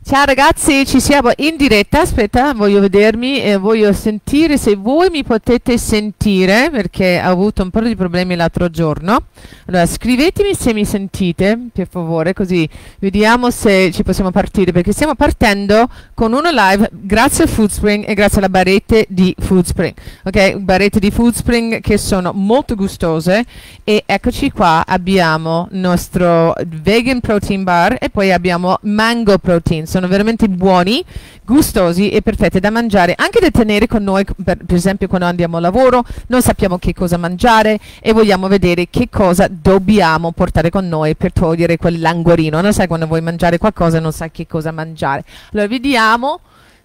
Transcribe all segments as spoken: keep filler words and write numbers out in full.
Ciao ragazzi, ci siamo in diretta. Aspetta, voglio vedermi e voglio sentire se voi mi potete sentire, perché ho avuto un po' di problemi l'altro giorno. Allora, scrivetemi se mi sentite, per favore, così vediamo se ci possiamo partire, perché stiamo partendo con uno live grazie a Foodspring e grazie alla barrette di Foodspring. Ok, barrette di Foodspring che sono molto gustose, e eccoci qua, abbiamo il nostro vegan protein bar e poi abbiamo mango protein. Sono veramente buoni, gustosi e perfetti da mangiare, anche da tenere con noi, per, per esempio quando andiamo a lavoro, non sappiamo che cosa mangiare e vogliamo vedere che cosa dobbiamo portare con noi per togliere quel languorino. Non sai, quando vuoi mangiare qualcosa non sai che cosa mangiare. Allora vediamo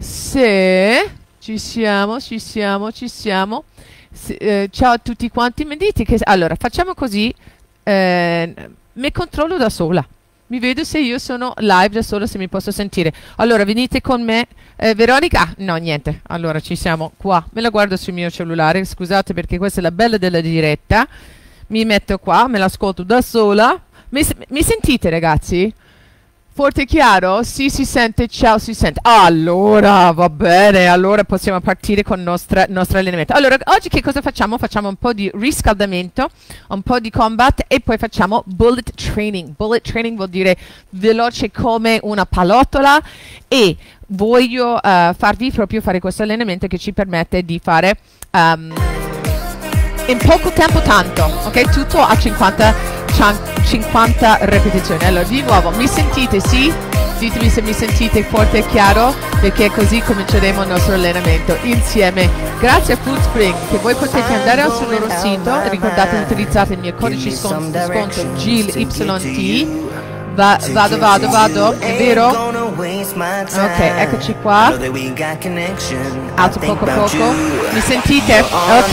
se ci siamo, ci siamo, ci siamo. Se, eh, ciao a tutti quanti, mi dite che... Allora, facciamo così, eh, mi controllo da sola. Mi vedo se io sono live da sola, se mi posso sentire. Allora, venite con me. Eh, Veronica? Ah, no, niente. Allora, ci siamo qua. Me la guardo sul mio cellulare. Scusate, perché questa è la bella della diretta. Mi metto qua, me l'ascolto da sola. Mi, mi sentite, ragazzi? Forte e chiaro? Sì, si sente. Ciao, si sente. Allora, va bene. Allora possiamo partire con il nostro, nostro allenamento. Allora, oggi che cosa facciamo? Facciamo un po' di riscaldamento, un po' di combat e poi facciamo bullet training. Bullet training vuol dire veloce come una pallottola, e voglio uh, farvi proprio fare questo allenamento che ci permette di fare um, in poco tempo tanto, ok? Tutto a cinquanta cinquanta ripetizioni. Allora, di nuovo, mi sentite? Sì? Ditemi se mi sentite forte e chiaro, perché così cominceremo il nostro allenamento insieme. Grazie a Foodspring, che voi potete andare sul loro sito, ricordate di utilizzare il mio codice sconto G I L Y T. Va, vado, vado, vado, è vero? Ok, eccoci qua. Alzo poco a poco. Mi sentite?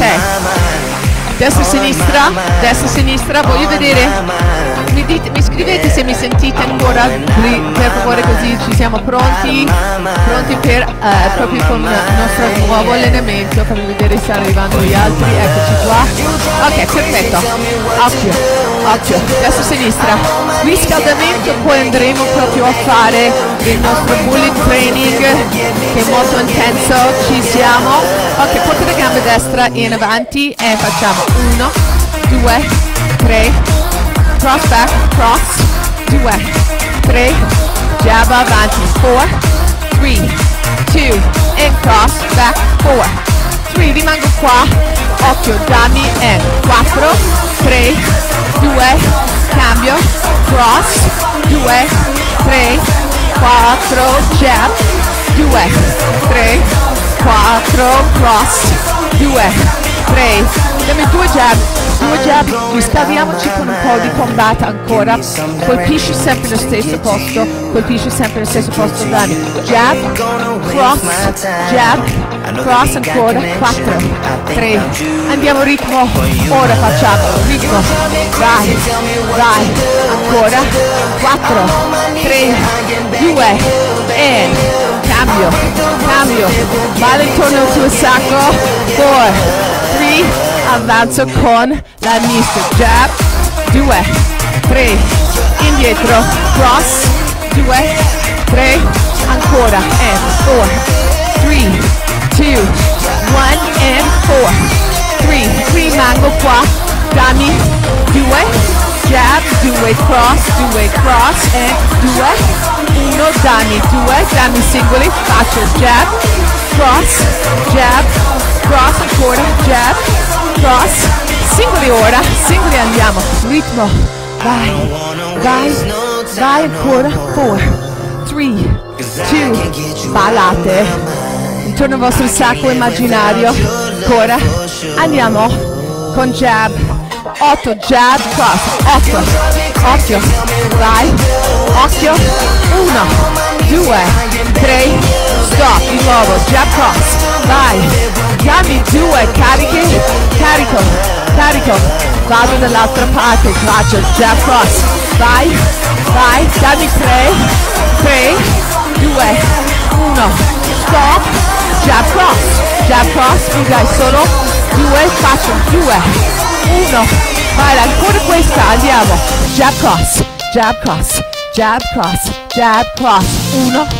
Ok. Destra, sinistra, destra, sinistra, voglio vedere. Mi, dite, mi scrivete se mi sentite ancora, per favore, così ci siamo pronti, pronti per uh, proprio con il nostro nuovo allenamento. Fammi vedere se stanno arrivando gli altri, eccoci qua. Ok, perfetto. Occhio, occhio, destra, sinistra. Riscaldamento, poi andremo proprio a fare il nostro bullet training, che è molto intenso. Ci siamo. Ok, porta la gamba destra in avanti e facciamo uno, due, tre, cross back, cross, due, tre, jab avanti, four, three, two, and cross back, four, three, rimango qua, occhio, dammi, and quattro, tre, due, cambio, cross, due, tre, quattro, jab, due, tre, quattro, cross, due, tre, dammi due jab, due jab, riscaldiamoci con un po' di combat ancora, colpisci sempre lo stesso posto, colpisci sempre lo stesso posto, dammi, jab, cross, jab, cross ancora, quattro, tre, andiamo ritmo, ora facciamo ritmo, vai, vai, ancora, quattro, tre, due, e cambio, cambio, vale intorno al tuo sacco, four, three, avanzo con la mista, jab, due, tre, indietro, cross, due, tre, ancora, and four, three, two, one, and four, three, rimango qua, dammi, due, jab, due, cross, due, cross, and due, uno, dammi, due, dammi singoli, faccio jab, cross, jab, cross, ancora, jab, cross, singoli ora, singoli andiamo, ritmo, vai, vai, vai ancora, four, three, two, ballate, intorno al vostro sacco immaginario, ancora, andiamo, con jab, otto, jab, cross, otto, occhio, vai, occhio, uno, due, tre, stop, di nuovo, jab, cross, vai, dammi due, carichi, carico, carico, vado dall'altra parte, faccio jab, cross, vai, vai, dammi tre, tre, due, uno, stop, jab, cross, jab, cross, mi dai solo due, faccio due, uno, vai, ancora questa, andiamo, jab, cross, jab, cross, jab, cross, jab, cross, uno,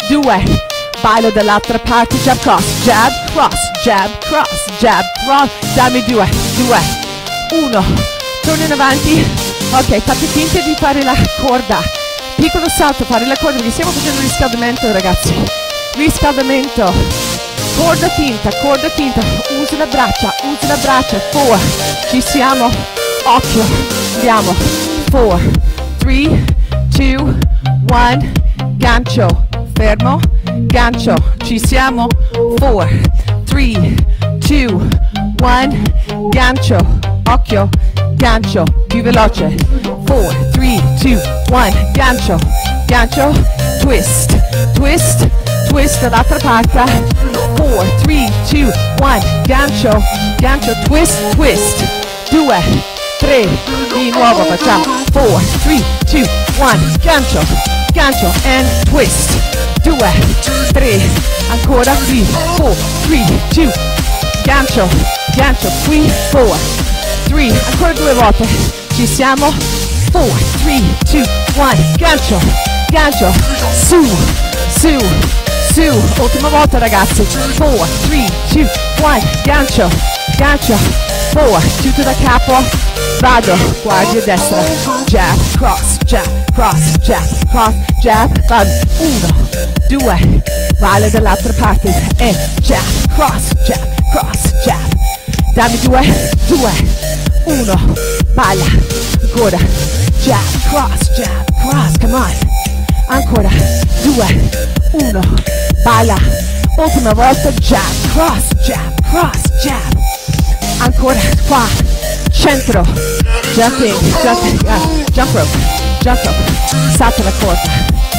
due, ballo dall'altra parte, jab, cross, jab, cross, jab, cross, jab, cross, dammi due, due, uno, torno in avanti, ok, fate finta di fare la corda, piccolo salto, fare la corda, perché stiamo facendo riscaldamento ragazzi, riscaldamento, corda finta, corda finta, usa le braccia, usa le braccia, four, ci siamo, occhio, andiamo, four, three, two, one, gancio, fermo, gancio, ci siamo, four, three, two, one, gancio, occhio, gancio, più veloce, four, three, two, one, gancio, gancio, twist, twist, twist dall'altra parte, four, three, two, one, gancio, gancio, twist, twist, due, tre, di nuovo facciamo, four, three, two, one, gancio, gancio, and twist, due, tre, ancora, three, four, three, two, gancio, gancio, three, four, three, ancora due volte, ci siamo, four, three, two, one, gancio, gancio, su, su, su, ultima volta ragazzi, four, three, two, one, gancio, gancio, four, chiudo da capo, vado, guardia destra, jab, cross, jab, cross, jab, cross, jab, vado, uno, due, vale dall'altra parte, e jab, cross, jab, cross, jab, dammi due, due, uno, balla, ancora, jab, cross, jab, cross, come on, ancora, due, uno, balla, ultima volta, jab, cross, jab, cross, jab, ancora, qua, centro, jumping, jumping, uh, jump rope, jump rope, salta la corda,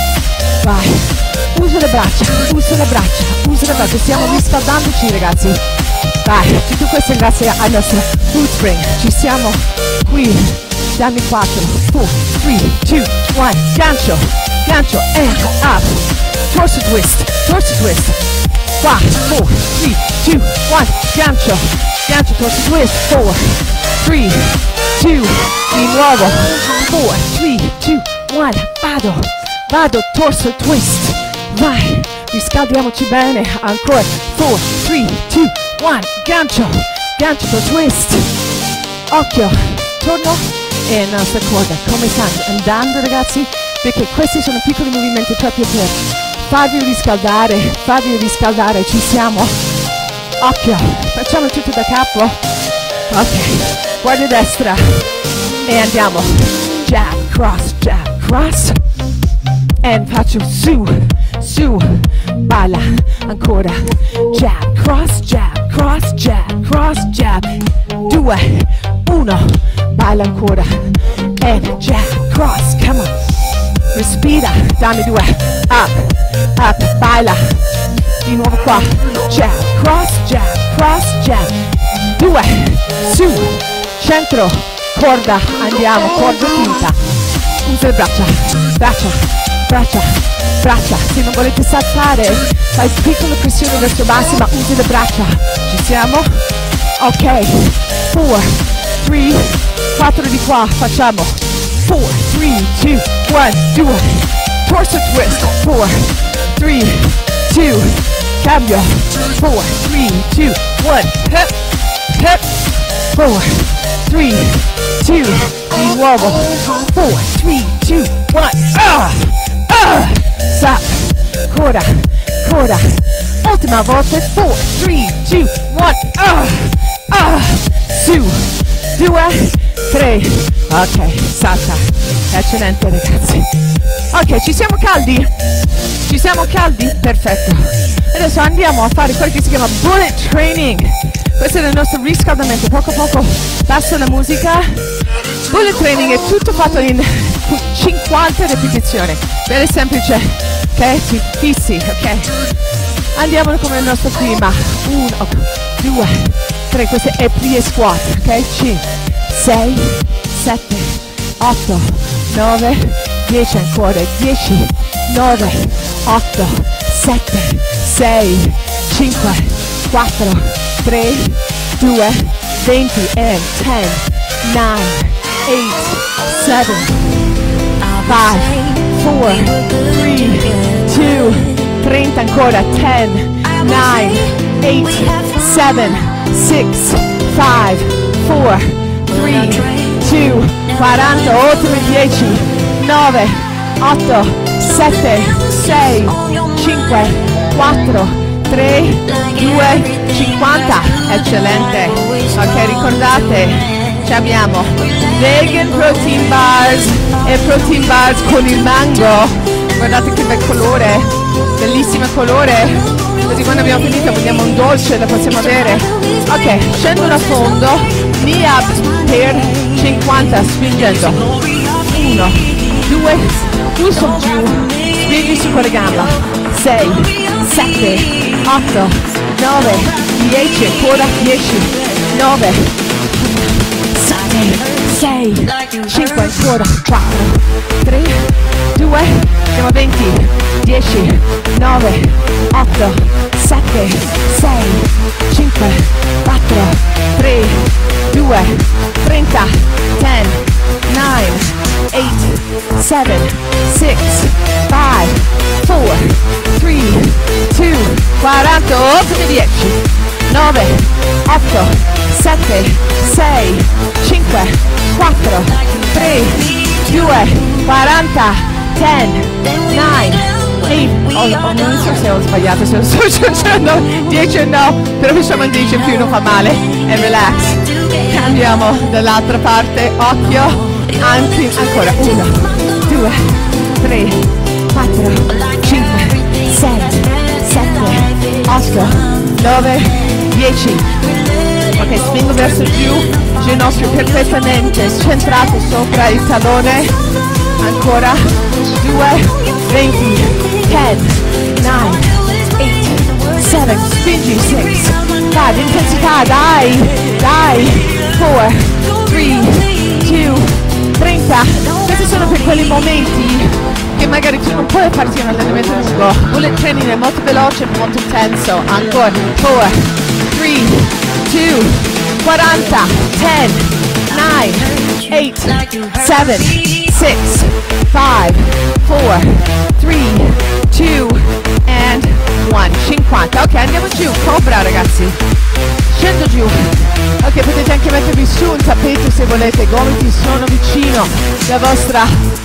vai, usa le braccia, usa le braccia, usa le braccia, stiamo riscaldandoci ragazzi, vai, tutto questo grazie al nostro food spring, ci siamo qui, dammi quattro, four, three, two, one, gancio, gancio, and up, torso twist, torso twist, qua, four, three, two, one, gancio, gancio, torso twist, four, three, two, di nuovo, four, three, two, one, vado, vado, torso twist, vai, riscaldiamoci bene, ancora, four, three, two, one, gancio, gancio, torso twist, occhio, torno e nostra corda, come stanno andando ragazzi, perché questi sono piccoli movimenti proprio per farvi riscaldare, farvi riscaldare, ci siamo, occhio, facciamo tutto da capo, ok, guardia destra e andiamo, jab, cross, jab, cross, e faccio su, su, balla, ancora, jab, cross, jab, cross, jab, cross, jab, due, uno, balla ancora, e jab, cross, come on, respira, dammi due, up, up, balla, di nuovo qua, jab, cross, jab, cross, jab, due, su, centro, corda, andiamo, corda finta, usa le braccia, braccia, braccia, braccia, se non volete saltare, fai piccola pressione verso basso, ma usa le braccia, ci siamo? Ok, four, three, quattro di qua, facciamo, four, three, two, one, due, torso twist, four, three, two, cambio, four, three, two, one, hip, hip, four, three, two, di nuovo, four, three, two, one, ah, ah, stop, coda, coda, ultima volta, four, three, two, one, ah, ah, su, due, tre, ok, salta, eccellente ragazzi, ok, ci siamo caldi? Ci siamo caldi? Perfetto, adesso andiamo a fare quello che si chiama bullet training, questo è il nostro riscaldamento, poco a poco passo la musica, bullet training è tutto fatto in cinquanta ripetizioni, bene semplice, ok, ti fissi, ok, andiamo come il nostro prima, uno, due, tre, questo è plie squat, ok, cinque, sei, sette, otto, nove, dieci ancora, dieci, nove, otto, sette, sei, cinque, quattro, tre, due, venti, and ten, nine, eight, seven, five, four, three, two, cinquanta ancora. ten, nine, eight, seven, six, five, four, three, two, quaranta, ultimi dieci, nove, otto, sette, sei, cinque, quattro, tre, due, cinquanta. Eccellente. Ok, ricordate, ci abbiamo vegan protein bars e protein bars con il mango. Guardate che bel colore, bellissimo colore. Così quando abbiamo finito vogliamo un dolce, lo possiamo avere. Ok, scendono a fondo, knee up per cinquanta, spingendo. uno, due, due su giù, spingi su quella gamba. sei, sette, otto, nove, dieci, ancora dieci, nove, sette, sei, cinque, ancora quattro, tre, due, siamo a venti, dieci, nove, otto, sette, sei, cinque, quattro, tre, due, trenta, dieci, nine, eight, seven, six, five, four, three, two, quaranta, ultimi dieci, nove, otto, sette, sei, cinque, quattro, tre, due, quaranta, dieci, nove, otto, oh, oh, non so se ho sbagliato, se lo sto dicendo dieci o no, però facciamo il dieci in più, non fa male, e relax. Cambiamo dall'altra parte, occhio, anche, ancora, uno, due, tre, quattro, cinque, sei, sette, otto, nove, dieci. Ok, spingo verso giù, ginocchio perfettamente centrato sopra il tallone, ancora, due, venti, dieci, nove, otto, sette, spingi, sei, cinque, intensità, dai, dai, quattro, tre, due, trenta. Questi sono per quei momenti che magari tu non puoi farti un allenamento lungo. Bullet training è molto veloce, molto intenso. Ancora, quattro, tre, due, quaranta, dieci, nove, otto, sette, sei, cinque, quattro, tre, due, and uno. cinquanta. Ok, andiamo giù. Cobra, ragazzi. Scendo giù. Ok, potete anche mettervi su un tappeto se volete. I gomiti sono vicino alla vostra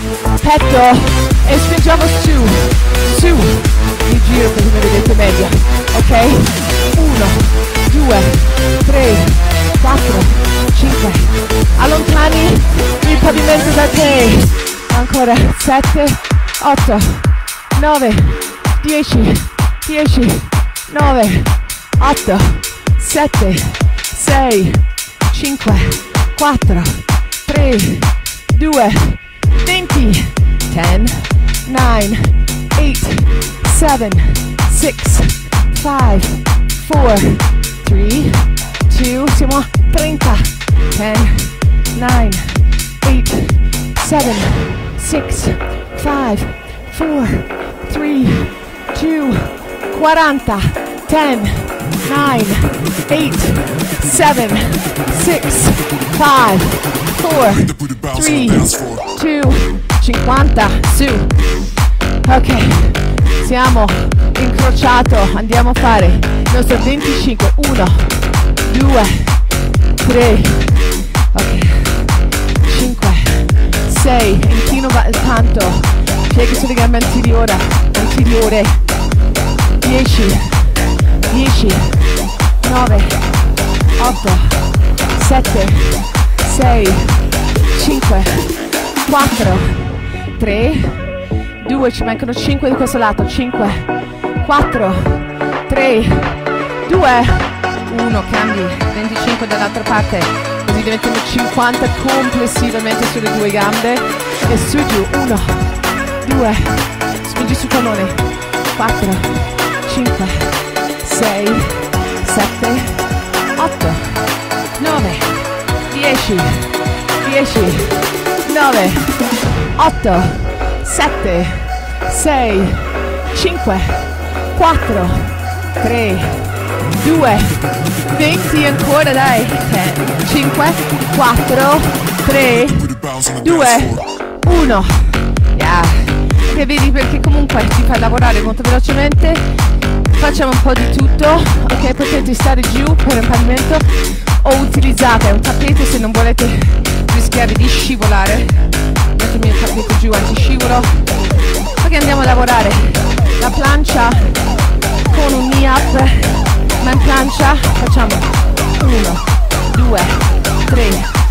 petto e spingiamo su, su. Mi giro così mi vedete meglio. Ok? uno, due, tre, quattro, cinque. Allontani il pavimento da te. Ancora. sette, otto, nove, dieci, dieci, nove, otto, sette, sei, cinque, quattro, tre, due, venti, dieci, nove, otto, sette, sei, cinque, quattro, tre, due, siamo a trenta, dieci, nove, otto, sette, sei, cinque, quattro, tre, due, quaranta, dieci, nove, otto, sette, sei, cinque, quattro, tre, due, cinquanta, su. Ok, siamo incrociato, andiamo a fare il nostro venticinque, uno, due, tre, ok, cinque, sei, inclino tanto, pieghi sulle gambe anteriore, anteriore, dieci, dieci, nove, otto, sette, sei, cinque, quattro, tre, due, ci mancano cinque di questo lato, cinque, quattro, tre, due, uno, cambi, venticinque dall'altra parte, così diventano cinquanta complessivamente sulle due gambe e su giù, uno, due, spingi sul tallone, quattro, cinque, sei, sette, otto, nove, dieci, dieci, nove, otto, sette, sei, cinque, quattro, tre, due, venti, ancora dai, cinque, quattro, tre, due, uno. Yeah. perché vedi, perché comunque ti fa lavorare molto velocemente. Facciamo un po' di tutto, ok? Potete stare giù per un pavimento o utilizzate un tappeto se non volete rischiare di scivolare. Mettetemi il tappeto giù antiscivolo. Ok, andiamo a lavorare la plancia con un knee up, ma in plancia facciamo uno, due, tre,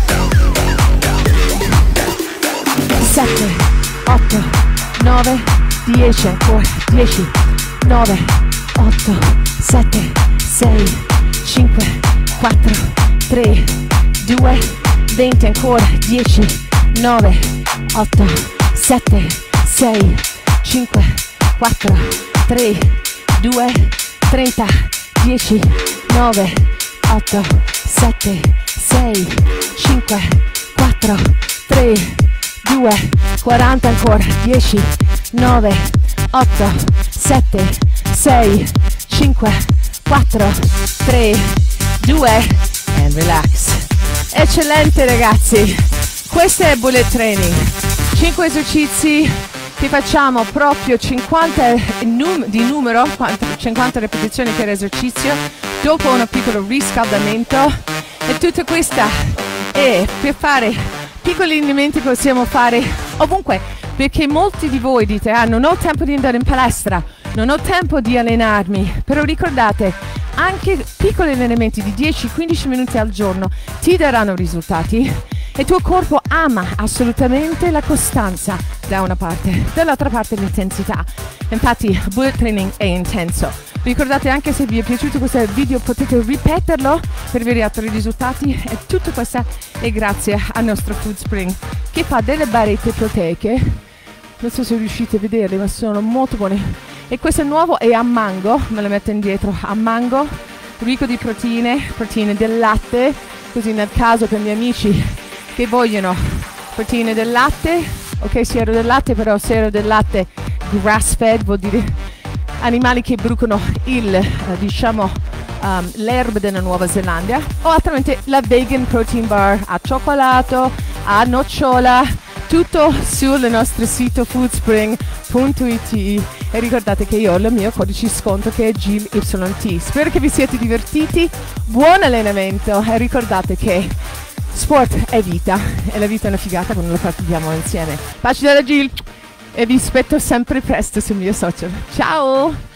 sette, otto, nove, dieci, ancora, dieci, nove, otto, sette, sei, cinque, quattro, tre, due, venti, ancora, dieci, nove, otto, sette, sei, cinque, quattro, tre, due, trenta, dieci, nove, otto, sette, sei, cinque, quattro, tre, due, quaranta, ancora, dieci, nove, otto, sette, sei, cinque, quattro, tre, due, and relax. Eccellente ragazzi, questo è bullet training, cinque esercizi che facciamo proprio cinquanta num- di numero, cinquanta ripetizioni per esercizio, dopo un piccolo riscaldamento, e tutta questa è per fare piccoli allenamenti che possiamo fare ovunque, perché molti di voi dite ah, non ho tempo di andare in palestra, non ho tempo di allenarmi, però ricordate, anche piccoli allenamenti di dieci quindici minuti al giorno ti daranno risultati, e il tuo corpo ama assolutamente la costanza da una parte, dall'altra parte l'intensità. Infatti bullet training è intenso. Ricordate, anche se vi è piaciuto questo video potete ripeterlo per avere altri risultati, e tutto questo è grazie al nostro Food Spring, che fa delle barrette proteiche, non so se riuscite a vederle ma sono molto buone, e questo nuovo è a mango, me lo metto indietro, a mango, ricco di proteine, proteine del latte, così nel caso per i miei amici che vogliono proteine del latte, ok, siero del latte, però siero del latte grass fed vuol dire animali che brucano il, eh, diciamo, um, l'erba della Nuova Zelanda, o altrimenti la vegan protein bar a cioccolato, a nocciola, tutto sul nostro sito foodspring punto it, e ricordate che io ho il mio codice sconto che è G I L Y T. Spero che vi siate divertiti, buon allenamento, e ricordate che sport è vita, e la vita è una figata quando la pratichiamo insieme. Baci dalla G I L, e vi aspetto sempre presto sul mio social. Ciao!